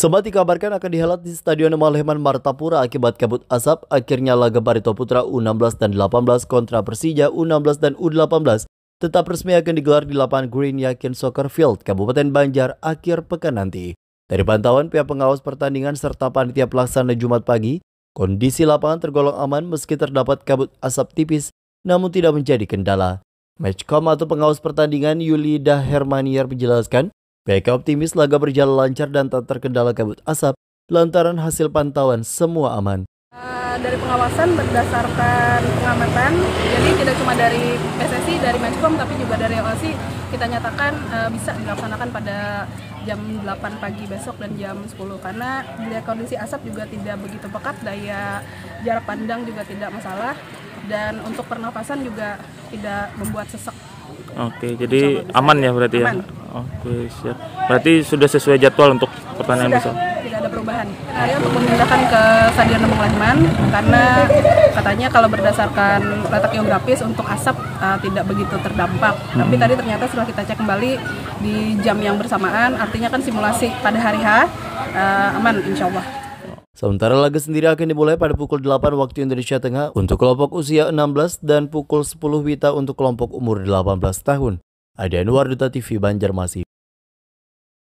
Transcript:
Sempat dikabarkan akan dihelat di Stadion Maleman Martapura akibat kabut asap, akhirnya laga Barito Putra U16 dan 18 kontra Persija U16 dan U18 tetap resmi akan digelar di lapangan Green Yakin Soccer Field, Kabupaten Banjar akhir pekan nanti. Dari pantauan pihak pengawas pertandingan serta panitia pelaksana Jumat pagi, kondisi lapangan tergolong aman meski terdapat kabut asap tipis, namun tidak menjadi kendala. Matchcom atau pengawas pertandingan Yulida Hermaniar menjelaskan, pihaknya optimis laga berjalan lancar dan tak terkendala kabut asap lantaran hasil pantauan semua aman. Dari pengawasan berdasarkan pengamatan, jadi tidak cuma dari PSSI, dari Matchcom, tapi juga dari OSI kita nyatakan bisa dilaksanakan pada jam 8 pagi besok dan jam 10 karena dilihat kondisi asap juga tidak begitu pekat, daya jarak pandang juga tidak masalah, dan untuk pernapasan juga tidak membuat sesek. Oke, jadi aman ya berarti aman. Ya? Oke, siap. Berarti sudah sesuai jadwal untuk pertandingan besok? Tidak ada perubahan. Hari untuk memindahkan ke Stadion Maleman karena katanya kalau berdasarkan letak geografis untuk asap tidak begitu terdampak. Tapi tadi ternyata setelah kita cek kembali di jam yang bersamaan, artinya kan simulasi pada hari H aman insya Allah. Sementara laga sendiri akan dimulai pada pukul 8 waktu Indonesia Tengah untuk kelompok usia 16 dan pukul 10 WITA untuk kelompok umur 18 tahun. Adi Anwar, Duta TV Banjarmasin.